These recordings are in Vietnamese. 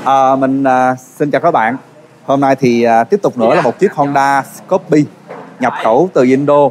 Xin chào các bạn. Hôm nay thì tiếp tục nữa là một chiếc Honda Scorpio nhập khẩu từ Indo.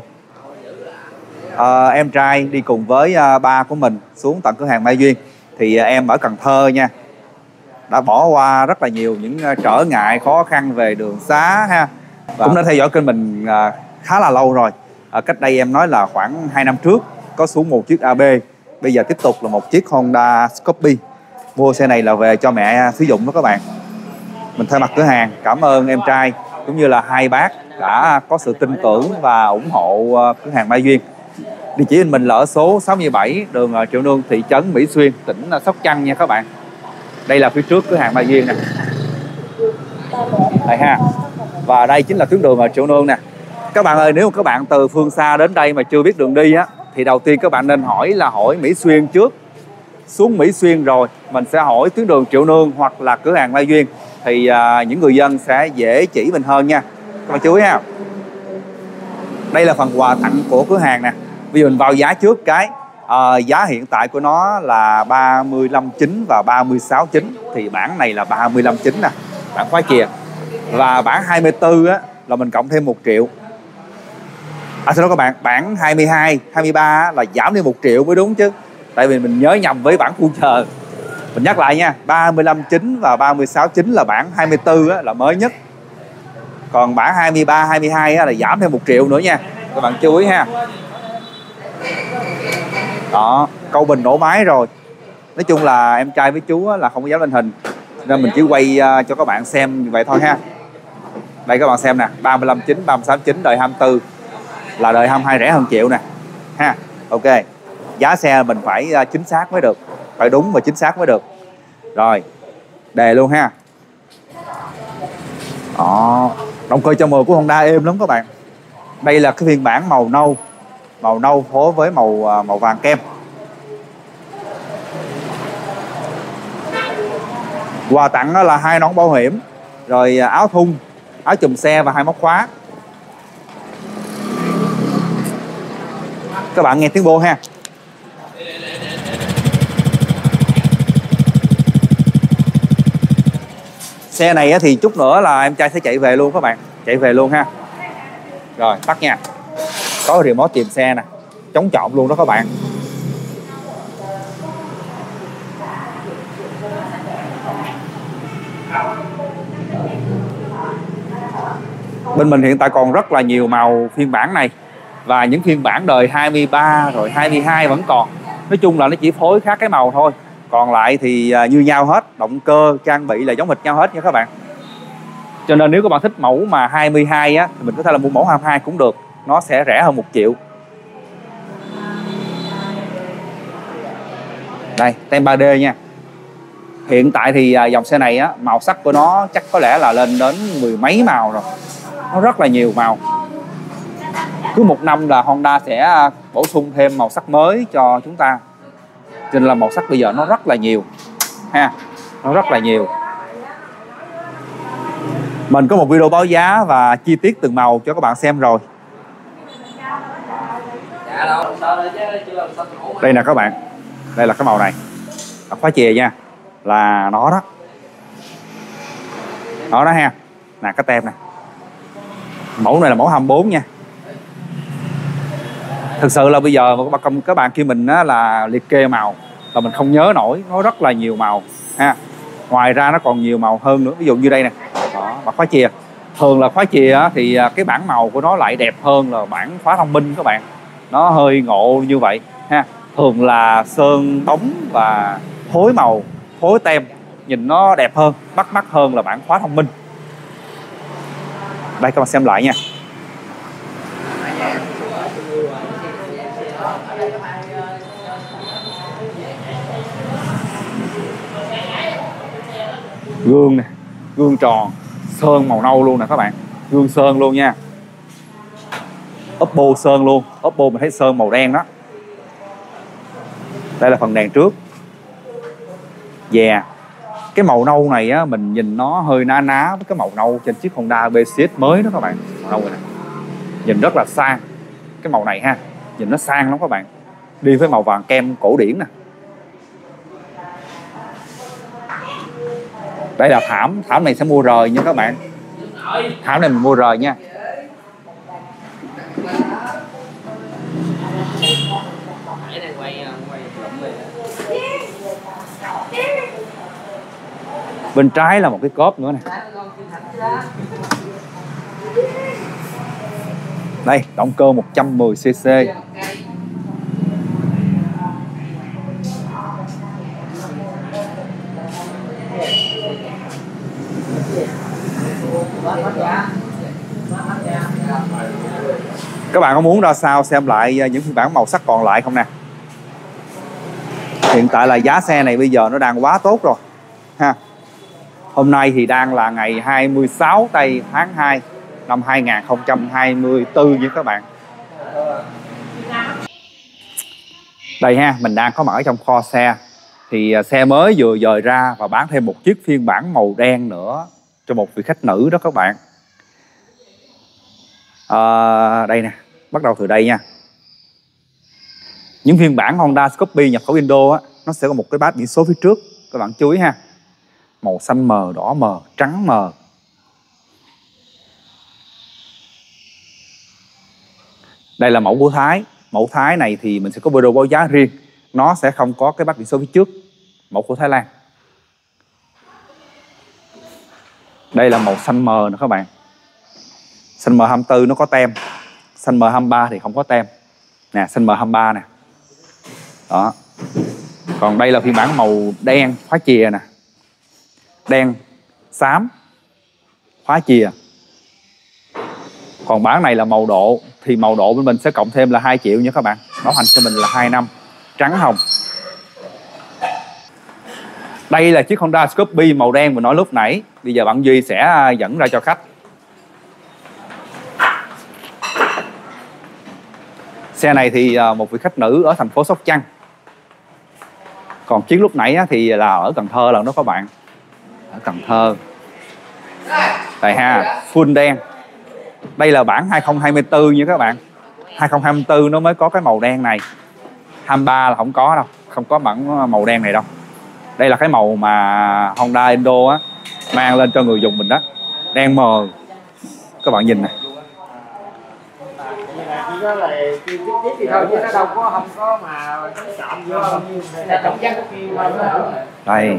Em trai đi cùng với ba của mình xuống tận cửa hàng Mai Duyên. Thì em ở Cần Thơ nha, đã bỏ qua rất là nhiều những trở ngại khó khăn về đường xá ha, và cũng đã theo dõi kênh mình khá là lâu rồi. Cách đây em nói là khoảng 2 năm trước có xuống một chiếc AB, bây giờ tiếp tục là một chiếc Honda Scorpio. Mua xe này là về cho mẹ sử dụng đó các bạn. Mình thay mặt cửa hàng cảm ơn em trai cũng như là hai bác đã có sự tin tưởng và ủng hộ cửa hàng Mai Duyên. Địa chỉ mình là ở số 67 đường Triệu Nương, thị trấn Mỹ Xuyên, tỉnh Sóc Trăng nha các bạn. Đây là phía trước cửa hàng Mai Duyên nè. Đây ha. Và đây chính là tuyến đường Triệu Nương nè. Các bạn ơi, nếu các bạn từ phương xa đến đây mà chưa biết đường đi á, thì đầu tiên các bạn nên hỏi Mỹ Xuyên trước. Xuống Mỹ Xuyên rồi mình sẽ hỏi tuyến đường Triệu Nương hoặc là cửa hàng Mai Duyên, thì những người dân sẽ dễ chỉ mình hơn nha. Các bạn chú ý ha. Đây là phần quà tặng của cửa hàng nè. Bây giờ mình vào giá trước cái. Giá hiện tại của nó là 35.9 và 36.9. Thì bản này là 35.9 nè, bản khóa chìa. Và bản 24 á, là mình cộng thêm 1 triệu. Xin lỗi các bạn, bản 22, 23 là giảm đi 1 triệu mới đúng chứ. Tại vì mình nhớ nhầm với bản future. Mình nhắc lại nha, 35.9 và 36.9 là bản 24 á, là mới nhất. Còn bản 23, 22 á, là giảm thêm 1 triệu nữa nha. Các bạn chú ý ha. Đó, câu bình nổ máy rồi. Nói chung là em trai với chú á, là không có dám lên hình, nên mình chỉ quay cho các bạn xem như vậy thôi ha. Đây các bạn xem nè, 35.9, 36.9 đời 24 là đời 22 rẻ hơn triệu nè ha. Ok, giá xe mình phải chính xác mới được, phải đúng và chính xác mới được. Rồi, đề luôn ha. Đó, động cơ cho 10 của Honda êm lắm các bạn. Đây là cái phiên bản màu nâu phối với màu vàng kem. Quà tặng là 2 nón bảo hiểm, rồi áo thun, áo chùm xe và 2 móc khóa. Các bạn nghe tiếng bô ha. Xe này thì chút nữa là em trai sẽ chạy về luôn các bạn, chạy về luôn ha. Rồi tắt nha. Có remote chìm xe nè, chống trộm luôn đó các bạn. Bên mình hiện tại còn rất là nhiều màu phiên bản này, và những phiên bản đời 23 rồi 22 vẫn còn. Nói chung là nó chỉ phối khác cái màu thôi, còn lại thì như nhau hết. Động cơ, trang bị là giống hệt nhau hết nha các bạn. Cho nên nếu các bạn thích mẫu mà 22 á, thì mình có thể là mua mẫu 22 cũng được, nó sẽ rẻ hơn 1 triệu. Đây, tem 3D nha. Hiện tại thì dòng xe này á, màu sắc của nó chắc có lẽ là lên đến 10 mấy màu rồi. Nó rất là nhiều màu. Cứ 1 năm là Honda sẽ bổ sung thêm màu sắc mới cho chúng ta. Cho nên là màu sắc bây giờ nó rất là nhiều ha, nó rất là nhiều. Mình có một video báo giá và chi tiết từng màu cho các bạn xem rồi. Đây nè các bạn, đây là cái màu này, khóa chìa nha, là nó đó, nó đó ha. Nè cái tem nè, mẫu này là mẫu 24 nha. Thực sự là bây giờ các bạn kêu mình là liệt kê màu là mình không nhớ nổi, nó rất là nhiều màu ha. Ngoài ra nó còn nhiều màu hơn nữa, ví dụ như đây nè. Đó, và khóa chìa. Thường là khóa chìa thì cái bản màu của nó lại đẹp hơn là bản khóa thông minh các bạn. Nó hơi ngộ như vậy ha. Thường là sơn bóng và phối màu, phối tem, nhìn nó đẹp hơn, bắt mắt hơn là bản khóa thông minh. Đây các bạn xem lại nha. Gương nè, gương tròn, sơn màu nâu luôn nè các bạn. Gương sơn luôn nha. Oppo sơn luôn, Oppo mình thấy sơn màu đen đó. Đây là phần đèn trước. Yeah. Cái màu nâu này á, mình nhìn nó hơi ná ná với cái màu nâu trên chiếc Honda BCX mới đó các bạn. Màu nâu này nè, nhìn rất là sang. Cái màu này ha, nhìn nó sang lắm các bạn. Đi với màu vàng kem cổ điển nè. Đây là thảm, thảm này sẽ mua rời nha các bạn. Thảm này mình mua rời nha. Bên trái là một cái cốp nữa nè. Đây, động cơ 110cc. Các bạn có muốn ra sao xem lại những phiên bản màu sắc còn lại không nè? Hiện tại là giá xe này bây giờ nó đang quá tốt rồi ha. Hôm nay thì đang là ngày 26 tây tháng 2 năm 2024 với các bạn. Đây ha, mình đang có mặt ở trong kho xe. Thì xe mới vừa dời ra và bán thêm một chiếc phiên bản màu đen nữa cho một vị khách nữ đó các bạn. Đây nè, bắt đầu từ đây nha. Những phiên bản Honda Scorpio nhập khẩu Indo á, nó sẽ có một cái bát biển số phía trước. Các bạn chú ý ha. Màu xanh mờ, đỏ mờ, trắng mờ. Đây là mẫu của Thái. Mẫu Thái này thì mình sẽ có video báo giá riêng. Nó sẽ không có cái bát biển số phía trước. Mẫu của Thái Lan. Đây là màu xanh mờ nè các bạn. Xanh mờ 24 nó có tem. Xanh mờ 23 thì không có tem. Nè, xanh mờ 23 nè. Đó. Còn đây là phiên bản màu đen khóa chìa nè. Đen, xám, khóa chìa. Còn bản này là màu độ. Thì màu độ bên mình sẽ cộng thêm là 2 triệu nha các bạn. Bảo hành cho mình là 2 năm. Trắng hồng. Đây là chiếc Honda Scorpio màu đen mình nói lúc nãy. Bây giờ bạn Duy sẽ dẫn ra cho khách. Xe này thì một vị khách nữ ở thành phố Sóc Trăng. Còn chiếc lúc nãy thì là ở Cần Thơ lần đó các bạn. Ở Cần Thơ. Đây ha, full đen. Đây là bản 2024 nha các bạn. 2024 nó mới có cái màu đen này. 23 là không có đâu. Không có bản màu đen này đâu. Đây là cái màu mà Honda Indo á mang lên cho người dùng mình đó. Đen mờ. Các bạn nhìn nè. Đây.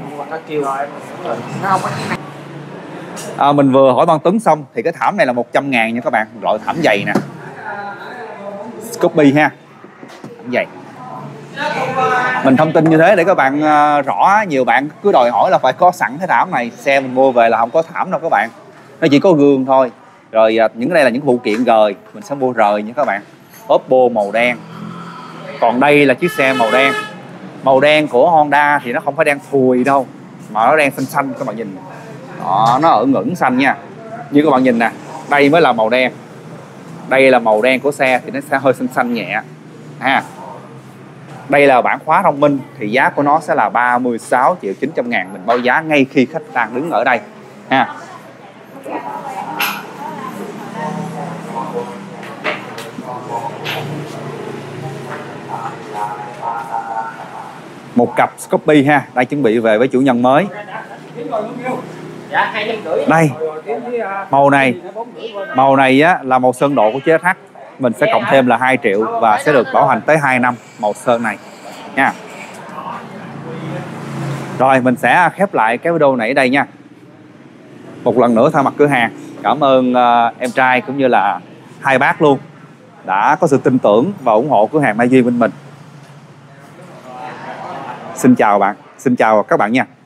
Mình vừa hỏi Ban Tuấn xong thì cái thảm này là 100.000 nha các bạn. Loại thảm dày nè. Scorpio ha. Thảm dày. Mình thông tin như thế để các bạn rõ. Nhiều bạn cứ đòi hỏi là phải có sẵn cái thảm này. Xe mình mua về là không có thảm đâu các bạn. Nó chỉ có gương thôi. Rồi những cái đây là những phụ kiện rời. Mình sẽ mua rời nha các bạn. Oppo màu đen. Còn đây là chiếc xe màu đen. Màu đen của Honda thì nó không phải đen thùi đâu. Mà nó đen xanh xanh các bạn nhìn. Đó, nó ở ngưỡng xanh nha. Như các bạn nhìn nè. Đây mới là màu đen. Đây là màu đen của xe thì nó sẽ hơi xanh xanh nhẹ ha. Đây là bản khóa thông minh thì giá của nó sẽ là 36.900.000. Mình báo giá ngay khi khách đang đứng ở đây ha. Một cặp Scorpio ha, đang chuẩn bị về với chủ nhân mới. Đây, màu này á, là màu sơn độ của chế H. Mình sẽ cộng thêm là 2 triệu và sẽ được bảo hành tới 2 năm màu sơn này nha. Rồi mình sẽ khép lại cái video này ở đây nha. Một lần nữa thay mặt cửa hàng cảm ơn em trai cũng như là hai bác luôn đã có sự tin tưởng và ủng hộ cửa hàng Mai Duyên bên mình. Xin chào bạn, xin chào các bạn nha.